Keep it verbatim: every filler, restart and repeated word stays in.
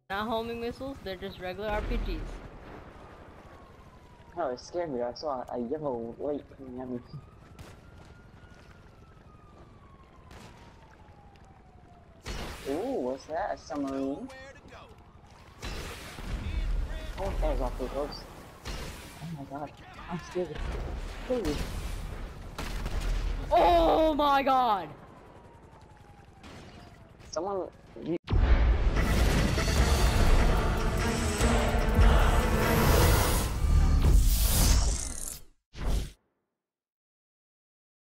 Not homing missiles, they're just regular R P Gs. No, it scared me. I saw a yellow light coming at me. Ooh, what's that? A submarine? Oh, that was awfully close. Oh my god, I'm scared. Please. Oh my god! Someone...